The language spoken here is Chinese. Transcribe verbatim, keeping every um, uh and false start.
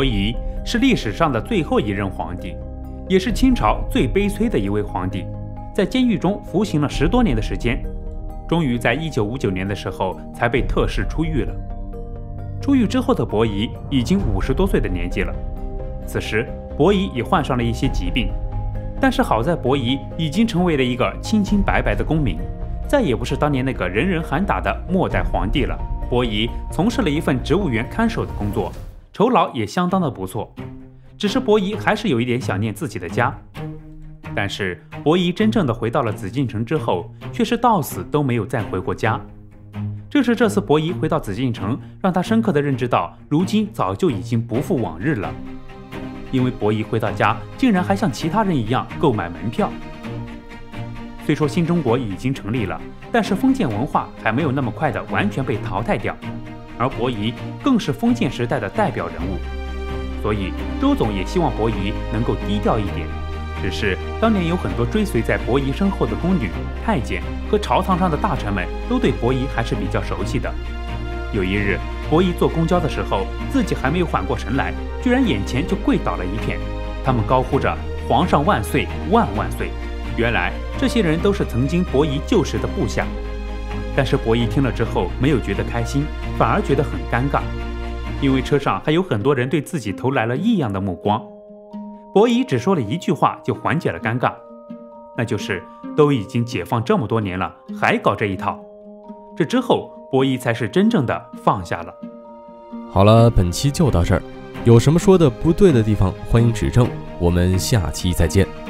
仪是历史上的最后一任皇帝，也是清朝最悲催的一位皇帝，在监狱中服刑了十多年的时间，终于在一九五九年的时候才被特释出狱了。出狱之后的伯夷已经五十多岁的年纪了，此时伯夷也患上了一些疾病，但是好在伯夷已经成为了一个清清白白的公民，再也不是当年那个人人喊打的末代皇帝了。伯夷从事了一份植物园看守的工作，酬劳也相当的不错，只是伯夷还是有一点想念自己的家。但是伯夷真正的回到了紫禁城之后，却是到死都没有再回过家。正是这次伯夷回到紫禁城，让他深刻的认知到，如今早就已经不复往日了。因为伯夷回到家，竟然还像其他人一样购买门票。虽说新中国已经成立了，但是封建文化还没有那么快的完全被淘汰掉，而伯夷更是封建时代的代表人物，所以周总也希望伯夷能够低调一点。只是当年有很多追随在伯夷身后的宫女、太监和朝堂上的大臣们都对伯夷还是比较熟悉的。有一日，伯夷坐公交的时候，自己还没有缓过神来，居然眼前就跪倒了一片，他们高呼着“皇上万岁，万万岁”。原来这些人都是曾经伯夷旧时的部下，但是伯夷听了之后没有觉得开心，反而觉得很尴尬，因为车上还有很多人对自己投来了异样的目光。伯夷只说了一句话就缓解了尴尬，那就是都已经解放这么多年了，还搞这一套。这之后伯夷才是真正的放下了。 好了，本期就到这儿，有什么说的不对的地方欢迎指正，我们下期再见。